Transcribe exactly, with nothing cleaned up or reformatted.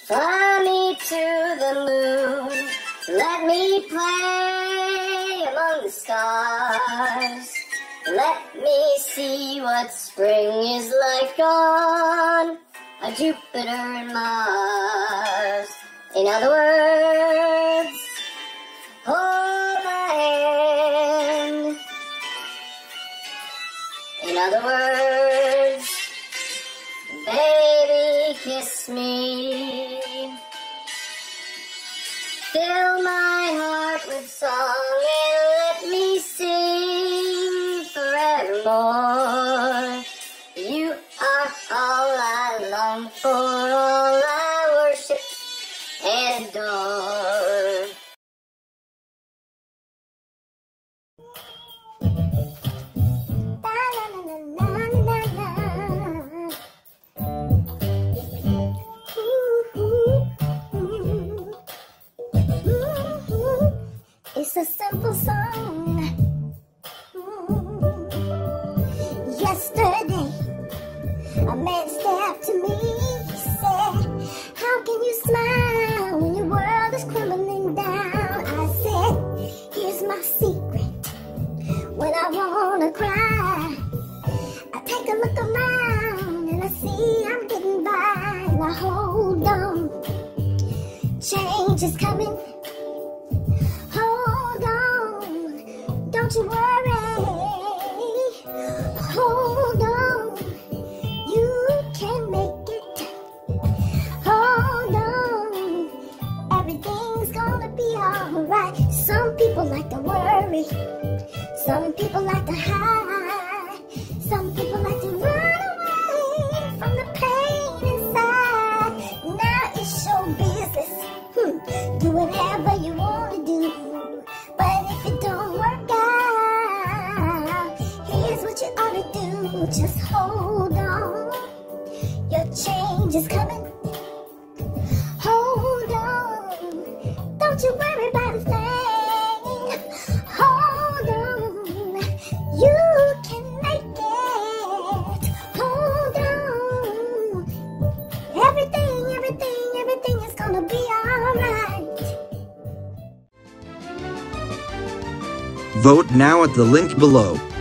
Fly me to the moon, let me play among the stars. Let me see what spring is like on a Jupiter and Mars. In other words, hold my hand. In other words, baby, kiss me. Fill my heart with song and let me sing forevermore. You are all I long for, all I worship and adore. It's a simple song. Mm. Yesterday, a man stepped to me. He said, how can you smile when your world is crumbling down? I said, here's my secret. When I wanna cry, I take a look around and I see I'm getting by. Now hold on, change is coming. Don't you worry, hold on, you can make it. Hold on, everything's gonna be alright. Some people like to worry, some people like to hide, some people like to run away from the pain inside. Now it's your business, hmm. Do whatever you want to do, but if it don't work out, here's what you ought to do. Just hold on, your change is coming. Hold on, don't you worry about a thing. Hold on, you can make it. Hold on, everything, everything, everything is gonna be alright. Vote now at the link below.